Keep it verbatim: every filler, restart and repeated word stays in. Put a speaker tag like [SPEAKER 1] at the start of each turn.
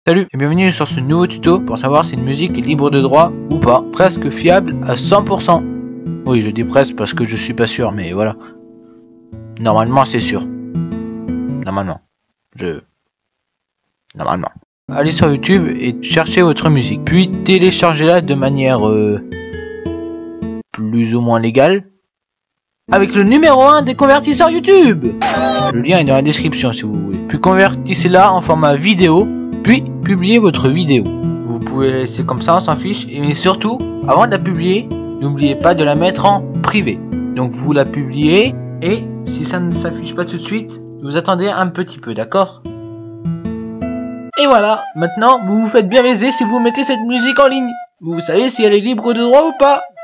[SPEAKER 1] Salut et bienvenue sur ce nouveau tuto pour savoir si une musique est libre de droit ou pas. Presque fiable à cent pour cent. Oui, je dis presque parce que je suis pas sûr, mais voilà. Normalement c'est sûr. Normalement. Je... Normalement. Allez sur YouTube et cherchez votre musique. Puis téléchargez-la de manière euh, plus ou moins légale. Avec le numéro un des convertisseurs YouTube. Le lien est dans la description si vous voulez. Puis convertissez-la en format vidéo. Puis publiez votre vidéo. Vous pouvez la laisser comme ça, on s'en fiche. Et surtout, avant de la publier, n'oubliez pas de la mettre en privé. Donc vous la publiez. Et si ça ne s'affiche pas tout de suite, vous attendez un petit peu, d'accord? Et voilà, maintenant vous vous faites bien baiser si vous mettez cette musique en ligne. Vous savez si elle est libre de droit ou pas.